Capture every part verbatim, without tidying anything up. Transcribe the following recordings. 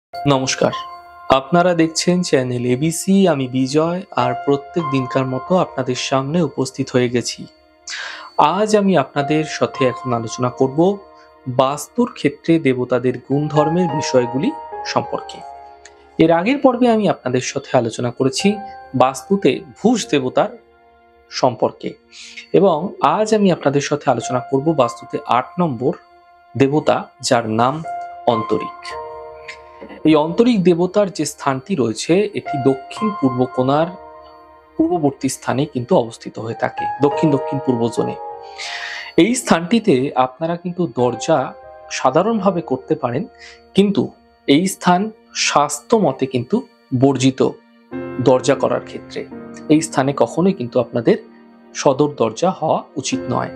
নমস্কার, আপনারা দেখছেন চ্যানেল এবিসি। আমি বিজয়, আর প্রত্যেক দিনকার মতো আপনাদের সামনে উপস্থিত হয়ে গেছি। আজ আমি আপনাদের সাথে এখন আলোচনা করব বাস্তুর ক্ষেত্রে দেবতাদের গুণধর্মের বিষয়গুলি সম্পর্কে। এর আগের পর্বে আমি আপনাদের সাথে আলোচনা করেছি বাস্তুতে ভূষ দেবতার সম্পর্কে, এবং আজ আমি আপনাদের সাথে আলোচনা করব বাস্তুতে আট নম্বর দেবতা, যার নাম অন্তরিক। এই অন্তরিক দেবতার যে স্থানটি রয়েছে, এটি দক্ষিণ পূর্ব কোণার পূর্ববর্তী স্থানে কিন্তু অবস্থিত হয়ে থাকে, দক্ষিণ দক্ষিণ পূর্ব জোনে। এই স্থানটিতে আপনারা কিন্তু দরজা সাধারণভাবে করতে পারেন, কিন্তু এই স্থান স্বাস্থ্য মতে কিন্তু বর্জিত দরজা করার ক্ষেত্রে। এই স্থানে কখনোই কিন্তু আপনাদের সদর দরজা হওয়া উচিত নয়।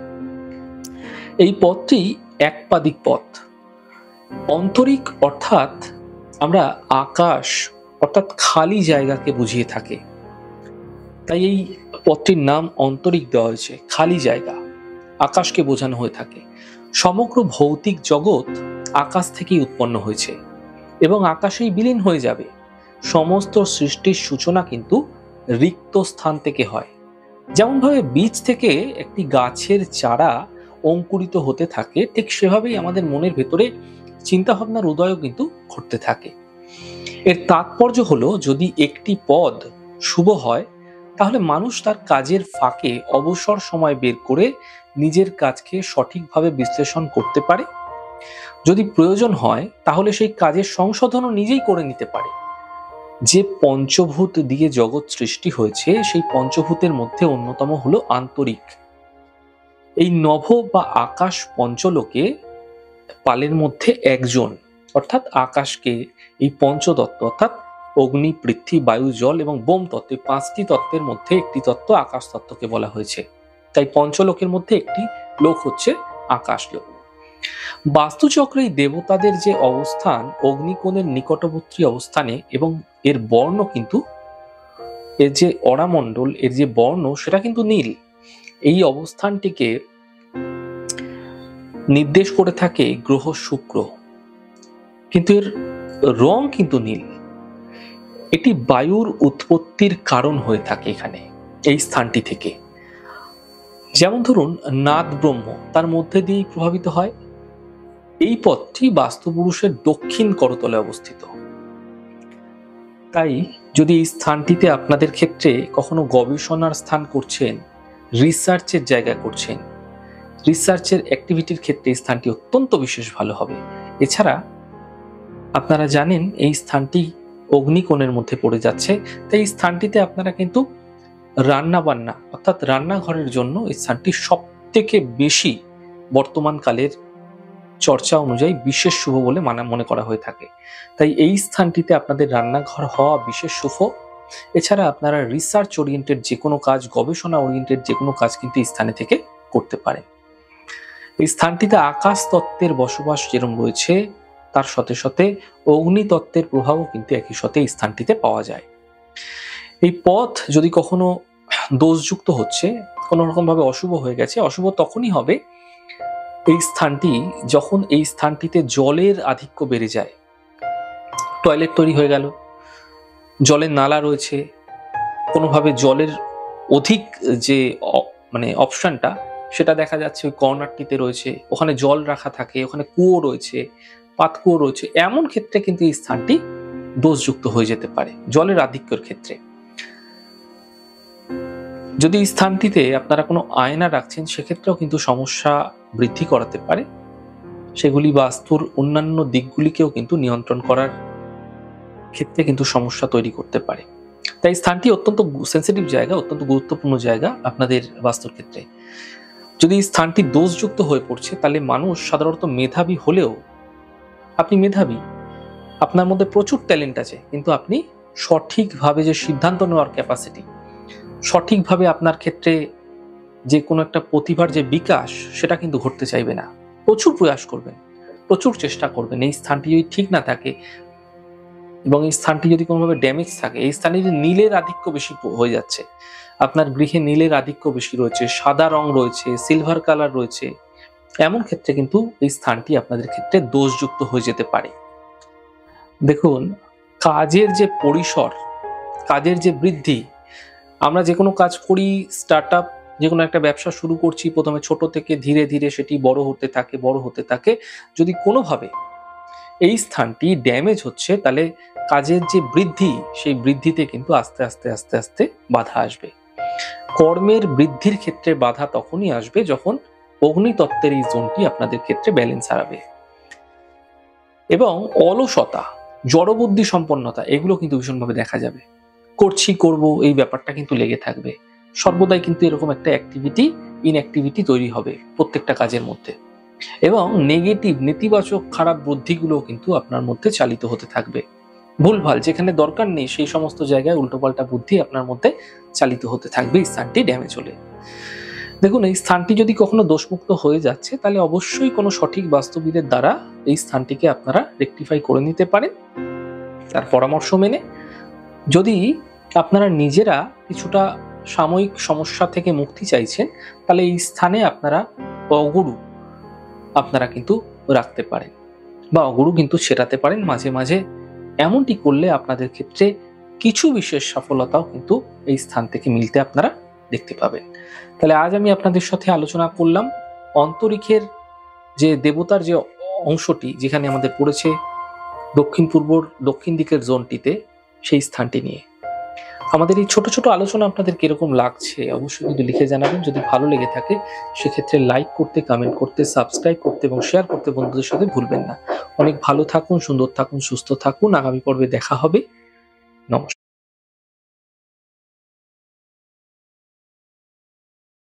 এই পথটি একপাদিক পথ। অন্তরিক অর্থাৎ আমরা আকাশ অর্থাৎ খালি জায়গাকে বুঝিয়ে থাকে, তাই এই পথটির নাম অন্তরিক দেওয়া হয়েছে। খালি জায়গা, আকাশকে বোঝানো হয়ে থাকে। সমগ্র ভৌতিক জগৎ আকাশ থেকেই উৎপন্ন হয়েছে এবং আকাশেই বিলীন হয়ে যাবে। সমস্ত সৃষ্টির সূচনা কিন্তু রিক্ত স্থান থেকে হয়। যেমন ভাবে বীজ থেকে একটি গাছের চারা অঙ্কুরিত হতে থাকে, ঠিক সেভাবেই আমাদের মনের ভেতরে চিন্তা ভাবনার উদয়ও কিন্তু ঘটতে থাকে। এর তাৎপর্য হলো, যদি একটি পদ শুভ হয়, তাহলে মানুষ তার কাজের ফাঁকে অবসর সময় বের করে নিজের কাজকে সঠিকভাবে বিশ্লেষণ করতে পারে। যদি প্রয়োজন হয়, তাহলে সেই কাজের সংশোধনও নিজেই করে নিতে পারে। যে পঞ্চভূত দিয়ে জগৎ সৃষ্টি হয়েছে, সেই পঞ্চভূতের মধ্যে অন্যতম হলো আন্তরিক। এই নভ বা আকাশ পঞ্চলোকে পালের মধ্যে একজন, অর্থাৎ আকাশকে এই পঞ্চতত্ত্ব অর্থাৎ অগ্নি, পৃথ্বী, বায়ু, জল এবং বোম তত্ত্ব, পাঁচটি তত্ত্বের মধ্যে একটি তত্ত্ব আকাশ তত্ত্বকে বলা হয়েছে। তাই পঞ্চলোকের মধ্যে একটি লোক হচ্ছে আকাশ লোক। বাস্তুচক্রে এই দেবতাদের যে অবস্থান অগ্নিকোণের নিকটবর্তী অবস্থানে, এবং এর বর্ণ কিন্তু, এর যে অরামণ্ডল, এর যে বর্ণ সেটা কিন্তু নীল। এই অবস্থানটিকে নির্দেশ করে থাকে গ্রহ শুক্র, কিন্তু এর রং কিন্তু নীল। এটি বায়ুর উৎপত্তির কারণ হয়ে থাকে এখানে, এই স্থানটি থেকে। যেমন ধরুন, নাদ ব্রহ্ম তার মধ্যে দিয়েই প্রভাবিত হয়। এই পথটি বাস্তুপুরুষের দক্ষিণ করতলে অবস্থিত। তাই যদি এই স্থানটিতে আপনাদের ক্ষেত্রে কখনো গবেষণার স্থান করছেন, রিসার্চের জায়গা করছেন, রিসার্চের অ্যাক্টিভিটির ক্ষেত্রে এই স্থানটি অত্যন্ত বিশেষ ভালো হবে। এছাড়া আপনারা জানেন এই স্থানটি অগ্নিকোণের মধ্যে পড়ে যাচ্ছে, তাই এই স্থানটিতে আপনারা কিন্তু রান্না বান্না অর্থাৎ রান্নাঘরের জন্য এই স্থানটি সব থেকে বেশি বর্তমান কালের চর্চা অনুযায়ী বিশেষ শুভ বলে মানা মনে করা হয়ে থাকে। তাই এই স্থানটিতে আপনাদের রান্নাঘর হওয়া বিশেষ শুভ। এছাড়া আপনারা রিসার্চ ওরিয়েন্টেড যে কোনো কাজ, গবেষণা ওরিয়েন্টেড যে কোনো কাজ কিন্তু এই স্থানে থেকে করতে পারেন। এই স্থানটিতে আকাশ তত্ত্বের বসবাস যেরকম রয়েছে, তার সাথে সাথে অগ্নি তত্ত্বের প্রভাবও কিন্তু একই সাথে এই স্থানটিতে পাওয়া যায়। এই পথ যদি কখনো দোষযুক্ত হচ্ছে, কোনো রকম ভাবে অশুভ হয়ে গেছে, অশুভ তখনই হবে এই স্থানটি যখন এই স্থানটিতে জলের আধিক্য বেড়ে যায়। টয়লেট তৈরি হয়ে গেল, জলের নালা রয়েছে, কোনোভাবে জলের অধিক যে মানে অপশনটা সেটা দেখা যাচ্ছে ওই কর্নারটিতে রয়েছে, ওখানে জল রাখা থাকে, ওখানে কুয়ো রয়েছে, পাতকুয়ো রয়েছে। এমন ক্ষেত্রে কিন্তু এই স্থানটি দোষযুক্ত হয়ে যেতে পারে জলের আধিক্যের ক্ষেত্রে। যদি এই স্থানটিতে আপনারা কোনো আয়না রাখছেন, সেক্ষেত্রেও কিন্তু সমস্যা বৃদ্ধি করাতে পারে। সেগুলি বাস্তুর অন্যান্য দিকগুলিকেও কিন্তু নিয়ন্ত্রণ করার ক্ষেত্রে কিন্তু সমস্যা তৈরি করতে পারে। তাই স্থানটি অত্যন্ত সেন্সিটিভ জায়গা, অত্যন্ত গুরুত্বপূর্ণ জায়গা আপনাদের বাস্তুর ক্ষেত্রে। যদি এই স্থানটি দোষযুক্ত হয়ে পড়ছে, তাহলে মানুষ সাধারণত মেধাবী হলেও, আপনি মেধাবী, আপনার মধ্যে প্রচুর ট্যালেন্ট আছে, কিন্তু আপনি সঠিকভাবে যে সিদ্ধান্ত নেওয়ার ক্যাপাসিটি, সঠিকভাবে আপনার ক্ষেত্রে যে কোনো একটা প্রতিভার যে বিকাশ, সেটা কিন্তু ঘটতে চাইবে না। প্রচুর প্রয়াস করবেন, প্রচুর চেষ্টা করবেন। এই স্থানটি যদি ঠিক না থাকে এবং এই স্থানটি যদি কোনোভাবে ড্যামেজ থাকে, এই স্থানে যদি নীলের আধিক্য বেশি হয়ে যাচ্ছে, আপনার গৃহে নীলের আধিক্য বেশি রয়েছে, সাদা রং রয়েছে, সিলভার কালার রয়েছে, এমন ক্ষেত্রে কিন্তু এই স্থানটি আপনাদের ক্ষেত্রে দোষযুক্ত হয়ে যেতে পারে। দেখুন, কাজের যে পরিসর, কাজের যে বৃদ্ধি, আমরা যে কোনো কাজ করি, স্টার্টআপ যে কোনো একটা ব্যবসা শুরু করছি, প্রথমে ছোট থেকে ধীরে ধীরে সেটি বড় হতে থাকে, বড় হতে থাকে। যদি কোনোভাবে এই স্থানটি ড্যামেজ হচ্ছে, তাহলে কাজের যে বৃদ্ধি, সেই বৃদ্ধিতে কিন্তু আস্তে আস্তে আস্তে আস্তে বাধা আসবে। কর্মের বৃদ্ধির ক্ষেত্রে বাধা তখনই আসবে যখন অগ্নিতত্ত্বের এই জোনটি আপনাদের ক্ষেত্রে ব্যালেন্স হারাবে। এবং অলসতা, জড়বুদ্ধি সম্পন্নতা, এগুলো কিন্তু ভীষণভাবে দেখা যাবে। করছি করব এই ব্যাপারটা কিন্তু লেগে থাকবে। সর্বদাই কিন্তু এরকম একটা অ্যাক্টিভিটি ইনঅ্যাক্টিভিটি তৈরি হবে প্রত্যেকটা কাজের মধ্যে। এবং নেগেটিভ, নেতিবাচক খারাপ বুদ্ধিগুলো কিন্তু আপনার মধ্যে চালিত হতে থাকবে। ভুলভাল যেখানে দরকার নেই সেই সমস্ত জায়গায় উল্টোপাল্টা বুদ্ধি আপনার মধ্যে চালিত হতে থাকবে এই স্থানটি ড্যামেজ হলে। দেখুন, এই স্থানটি যদি কখনো দোষমুক্ত হয়ে যাচ্ছে, তাহলে অবশ্যই কোনো সঠিক বাস্তুবিদের দ্বারা এই স্থানটিকে আপনারা রেকটিফাই করে নিতে পারেন তার পরামর্শ মেনে। যদি আপনারা নিজেরা কিছুটা সাময়িক সমস্যা থেকে মুক্তি চাইছেন, তাহলে এই স্থানে আপনারা অগুরু আপনারা কিন্তু রাখতে পারেন বা অগুরু কিন্তু ছেটাতে পারেন মাঝে মাঝে। এমনটি করলে আপনাদের ক্ষেত্রে কিছু বিশেষ সফলতাও কিন্তু এই স্থান থেকে মিলতে আপনারা দেখতে পাবেন। তাহলে আজ আমি আপনাদের সাথে আলোচনা করলাম অন্তরিক্ষের যে দেবতার যে অংশটি যেখানে আমাদের পড়েছে দক্ষিণ পূর্বর দক্ষিণ দিকের জোনটিতে, সেই স্থানটি নিয়ে। আমাদের এই ছোট ছোট আলোচনা আপনাদের কিরকম লাগছে অবশ্যই কিন্তু লিখে জানাবেন। যদি ভালো লেগে থাকে সেক্ষেত্রে লাইক করতে, কমেন্ট করতে, সাবস্ক্রাইব করতে এবং শেয়ার করতে বন্ধুদের সাথে ভুলবেন না। অনেক ভালো থাকুন, সুন্দর থাকুন, সুস্থ থাকুন। আগামী পর্বে দেখা হবে। নমস্কার।